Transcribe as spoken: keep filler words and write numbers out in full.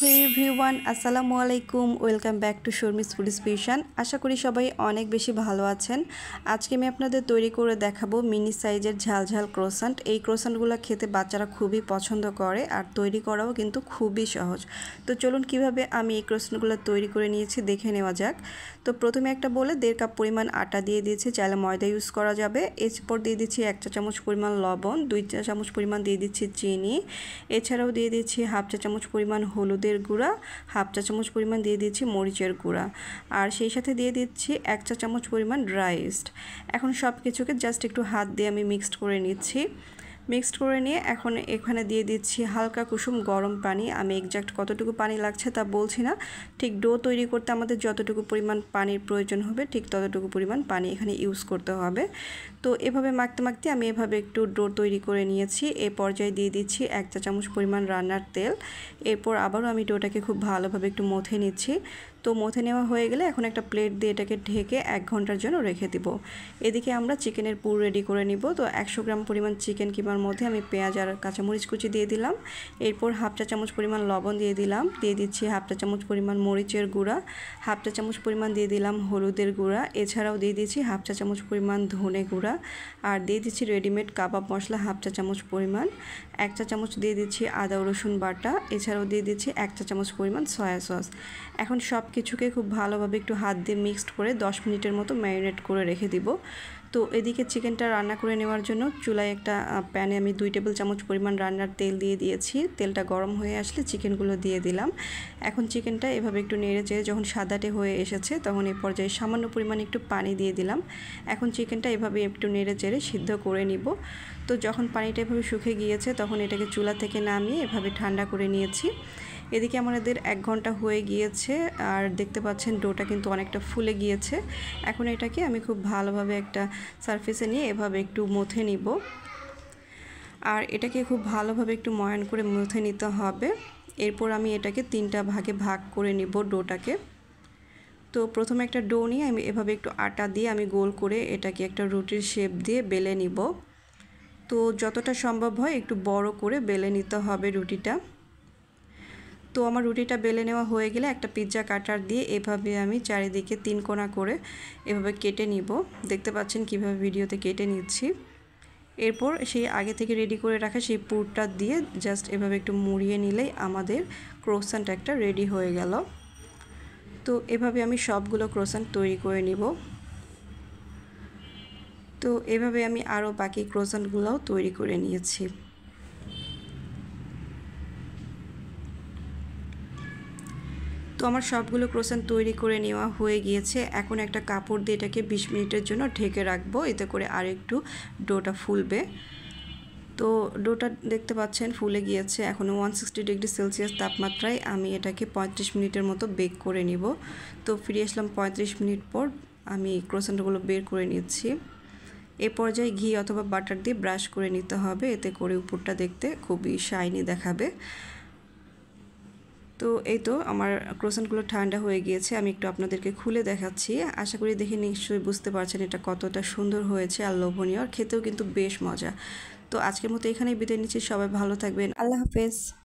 হে everyone, আসসালামু আলাইকুম। Welcome back to Sharmi's food special. আশা করি সবাই অনেক বেশি ভালো আছেন। আজকে আমি আপনাদের তৈরি করে দেখাবো মিনি সাইজের ঝালঝাল ক্রোসান্ট। এই ক্রোসান্টগুলো খেতে বাচ্চারা খুবই পছন্দ করে আর তৈরি করাও কিন্তু খুবই সহজ। তো চলুন কিভাবে আমি এই ক্রোসান্টগুলো তৈরি করে নিয়েছি দেখে নেওয়া যাক। তো প্রথমে একটা বলে দেড় কাপ পরিমাণ আটা দিয়ে দিয়েছি, চাইলে ময়দা ইউজ করা যাবে। এরপর দিয়ে দিচ্ছি এক চা চামচ পরিমাণ লবণ, দুই চা চামচ পরিমাণ দিয়ে দিচ্ছি চিনি, এছাড়াও দিয়ে দিচ্ছি হাফ চা চামচ পরিমাণ হলুদের গুঁড়া, হাফ চা চামচ পরিমাণ দিয়ে দিচ্ছি মরিচের গুঁড়া, আর সেই সাথে দিয়ে দিচ্ছি এক চা চামচ পরিমাণ ড্রাই ইস্ট। এখন সব কিছুকে জাস্ট একটু হাত দিয়ে আমি মিক্সড করে নিচ্ছি। মিক্সড করে নিয়ে এখন এখানে দিয়ে দিচ্ছি হালকা কুসুম গরম পানি। আমি এক্স্যাক্ট কতটুকু পানি লাগছে তা বলছি না, ঠিক ডো তৈরি করতে আমাদের যতটুকু পরিমাণ পানির প্রয়োজন হবে ঠিক ততটুকু পরিমাণ পানি এখানে ইউজ করতে হবে। তো এভাবে মাখতে মাখতে আমি এভাবে একটু ডো তৈরি করে নিয়েছি। এ পর্যায়ে দিয়ে দিচ্ছি এক চা চামচ পরিমাণ রান্নার তেল। এরপর আবারও আমি ডোটাকে খুব ভালোভাবে একটু মথে নিচ্ছি। তো মথে নেওয়া হয়ে গেলে এখন একটা প্লেট দিয়ে এটাকে ঢেকে এক ঘন্টার জন্য রেখে দিব। এদিকে আমরা চিকেনের পুর রেডি করে নিব। তো একশো গ্রাম পরিমাণ চিকেন কিমার মধ্যে আমি পেঁয়াজ আর কাঁচামরিচ কুচি দিয়ে দিলাম। এরপর হাফ চা চামচ পরিমাণ লবণ দিয়ে দিলাম, দিয়ে দিচ্ছি হাফ চা চামচ পরিমাণ মরিচের গুঁড়া, হাফ চা চামচ পরিমাণ দিয়ে দিলাম হলুদের গুঁড়া, এছাড়াও দিয়ে দিচ্ছি হাফ চা চামচ পরিমাণ ধনে গুঁড়া, আর দিয়ে দিচ্ছি রেডিমেড কাবাব মশলা হাফ চা চামচ পরিমাণ, এক চা চামচ দিয়ে দিচ্ছি আদা রসুন বাটা, এছাড়াও দিয়ে দিচ্ছি এক চা চামচ পরিমাণ সয়া সস। এখন সব কিছুকে খুব ভালোভাবে একটু হাত দিয়ে মিক্সড করে দশ মিনিটের মতো ম্যারিনেট করে রেখে দিব। তো এদিকে চিকেনটা রান্না করে নেওয়ার জন্য চুলায় একটা প্যানে আমি দুই টেবিল চামচ পরিমাণ রান্নার তেল দিয়ে দিয়েছি। তেলটা গরম হয়ে আসলে চিকেনগুলো দিয়ে দিলাম। এখন চিকেনটা এভাবে একটু নেড়ে চেড়ে যখন সাদাটে হয়ে এসেছে তখন এই পর্যায়ে সামান্য পরিমাণ একটু পানি দিয়ে দিলাম। এখন চিকেনটা এভাবে একটু নেড়ে চেড়ে সিদ্ধ করে নিব। তো যখন পানিটা এভাবে শুকিয়ে গিয়েছে তখন এটাকে চুলা থেকে নামিয়ে এভাবে ঠান্ডা করে নিয়েছি। এদিকে আমাদের এক ঘন্টা হয়ে গিয়েছে আর দেখতে পাচ্ছেন ডোটা কিন্তু অনেকটা ফুলে গিয়েছে। এখন এটাকে আমি খুব ভালোভাবে একটা সারফেসে নিয়ে এভাবে একটু মথে নিব, আর এটাকে খুব ভালোভাবে একটু ময়ান করে মথে নিতে হবে। এরপর আমি এটাকে তিনটা ভাগে ভাগ করে নিব ডোটাকে। তো প্রথমে একটা ডো নিয়ে আমি এভাবে একটু আটা দিয়ে আমি গোল করে এটাকে একটা রুটির শেপ দিয়ে বেলে নিব। তো যতটা সম্ভব হয় একটু বড় করে বেলে নিতে হবে রুটিটা। তো আমার রুটিটা বেলে নেওয়া হয়ে গেলে একটা পিৎজা কাটার দিয়ে এভাবে আমি চারিদিকে তিন কোণা করে এভাবে কেটে নিব। দেখতে পাচ্ছেন কিভাবে ভিডিওতে কেটে নিচ্ছি। এরপর সেই আগে থেকে রেডি করে রাখা সেই পুরটা দিয়ে জাস্ট এভাবে একটু মুড়িয়ে নিলেই আমাদের ক্রোসান্ট একটা রেডি হয়ে গেল। তো এভাবে আমি সবগুলো ক্রোসান্ট তৈরি করে নিব। তো এভাবে আমি আরও বাকি ক্রোসান্টগুলোও তৈরি করে নিয়েছি। তো আমার সবগুলো ক্রোসান্ট তৈরি করে নেওয়া হয়ে গিয়েছে। এখন একটা কাপড় দিয়ে এটাকে বিশ মিনিটের জন্য ঢেকে রাখবো, এতে করে আর একটু ডোটা ফুলবে। তো ডোটা দেখতে পাচ্ছেন ফুলে গিয়েছে। এখন ওয়ান সিক্সটি ডিগ্রি সেলসিয়াস তাপমাত্রায় আমি এটাকে পঁয়ত্রিশ মিনিটের মতো বেক করে নিব। তো ফিরে আসলাম পঁয়ত্রিশ মিনিট পর। আমি ক্রোসান্টগুলো বের করে নিচ্ছি। এ পর্যায়ে ঘি অথবা বাটার দিয়ে ব্রাশ করে নিতে হবে, এতে করে উপরটা দেখতে খুবই শাইনি দেখাবে। তো এই তো আমার ক্রোসান্টগুলো ঠান্ডা হয়ে গিয়েছে, আমি একটু আপনাদেরকে খুলে দেখাচ্ছি। আশা করি দেখে নিশ্চয়ই বুঝতে পারছেন এটা কতটা সুন্দর হয়েছে আর লোভনীয়, আর খেতেও কিন্তু বেশ মজা। তো আজকের মতো এখানেই বিদায় নিচ্ছি। সবাই ভালো থাকবেন। আল্লাহ হাফেজ।